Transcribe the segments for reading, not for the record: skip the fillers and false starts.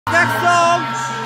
Next song!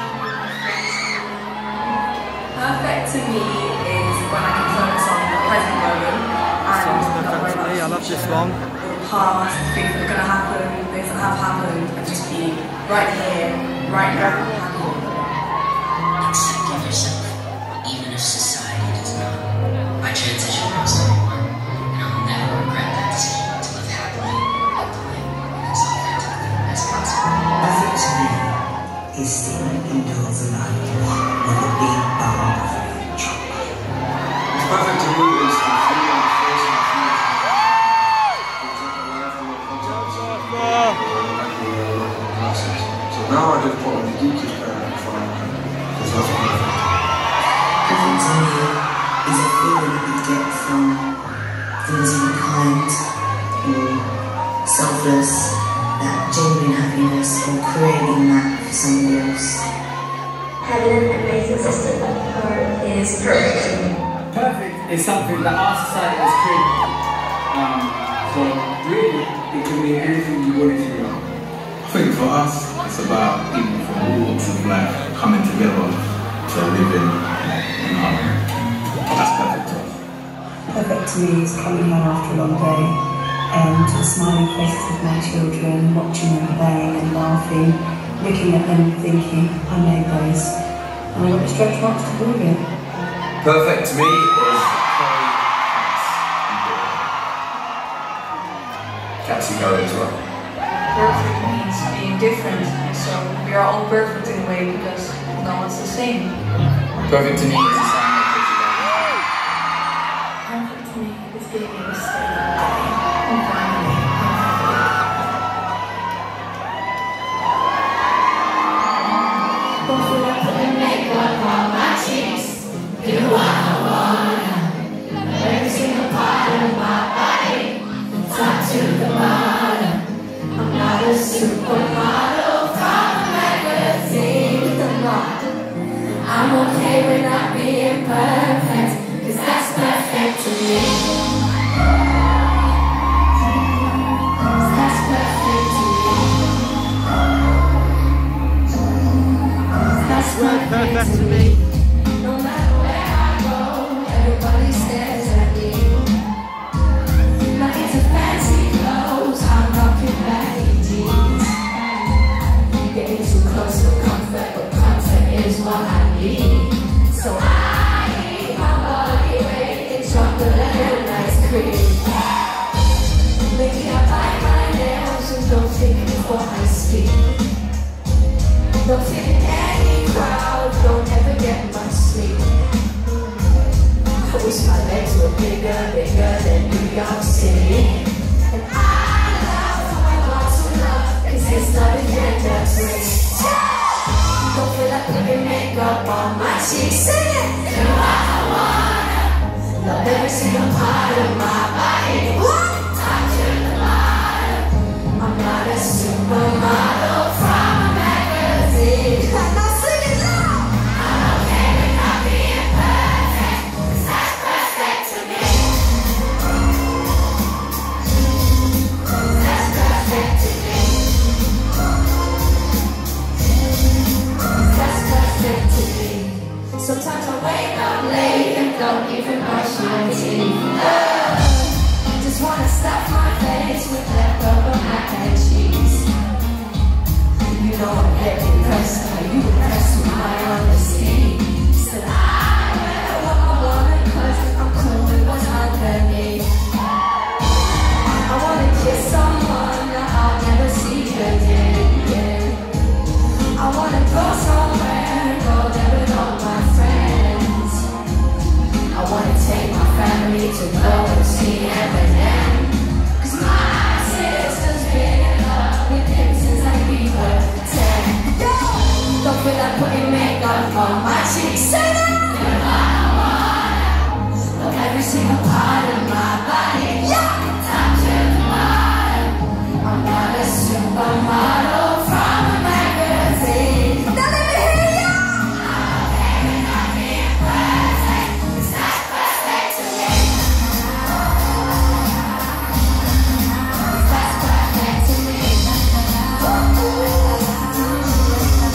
Perfect to me is when I can focus on the present moment and not worry about I love this one. the past, things that are going to happen, things that have happened, and just be right here, right now, happy. Accepting yourself, even if society does not. My transition was everyone, and I'll never regret that decision to live happily, healthily, and as authentically as possible. Perfect to me is stealing indoors alive with a big bomb of chocolate. It's perfect to me is the feeling of face and fear. So now I just put on the geeky pair in front of me, because that's perfect. Perfect to me is a feeling you get from being kind or selfless, that genuine happiness or creating that for somebody else. Having an amazing sister like her is perfect. Perfect is something that our society has created. So really, it can be anything you want it to be. I think for us, it's about people from all walks of life coming together to live in harmony. That's perfect to us. Perfect to me is coming home after a long day and the smiling faces of my children, watching them playing and laughing, looking at them thinking, I made those. And I got the stretch marks to prove it. Perfect to me is Cassie Go as well. Perfect means being different, and so we are all perfect in a way because no one's the same. Perfect to me is the same as Perfect to me is being able to stay and finally don't feel like putting makeup on my cheeks. Do what I wanna. Every single part of my body, from top to the bottom. I'm not a supermodel from a magazine. I'm not. I'm okay with not being perfect, 'cause that's perfect to me. That's perfect to me. That's perfect to me. No matter where I go, everybody stares at me. Like it's a fancy clothes, I'm rocking baggy jeans. Getting too close to comfort, but comfort is what I need. So I eat my body weight in chocolate and ice cream. Maybe I bite my nails and don't think before I speak. Don't fit in any crowd, don't ever get much sleep. I wish my legs were bigger, bigger than New York City. And I love who I want to love, 'cause it's not a gender switch. Don't feel like putting makeup on my cheeks. Sing it! Do what I wanna. Love every single part of my body. What? Top to the bottom. I'm not a supermodel from a magazine. Now sing it loud! I'm okay with not being perfect, 'cause that's perfect to me. That's perfect to me. That's perfect to me. Sometimes I wake up late and don't even brush my teeth. Just wanna stuff my face with leftover mac and cheese. You know I'm very impressed by you, impressed with my honesty. Said I wear what I wanna 'cause I'm cool with what's underneath. I wanna kiss someone that I'll never see again. I wanna go somewhere and go there with all my friends. I wanna take my family to go and see Eminem. 'Cause my sister's been in love with him since like we were 10. Don't feel like putting makeup on my cheeks. Say that! Do what I wanna. Love every single part of my body. Yeah! Top to the bottom. I'm not a supermodel from a magazine. Now let me hear ya! I'm okay with not being perfect, 'cause that's perfect to me. That's perfect to me.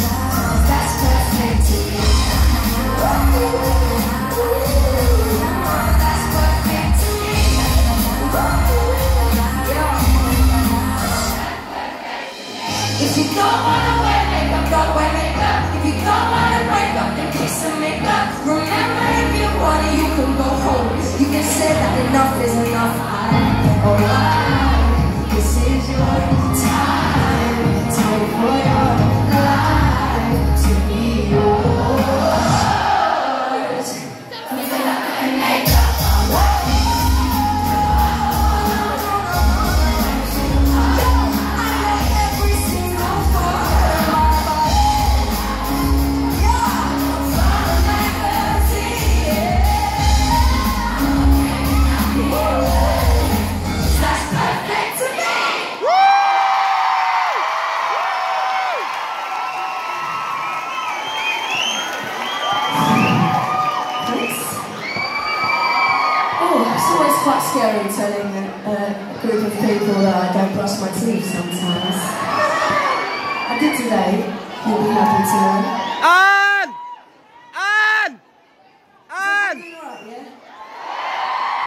say that enough is enough. Alright, this is your time. Time for your life to be yours. We can make up our life. I lay every single part of my body. Yeah, from magazine. That's perfect to me. Thanks. Oh, it's always quite scary telling a group of people that I don't brush my teeth sometimes. I did today, you'll be happy to know.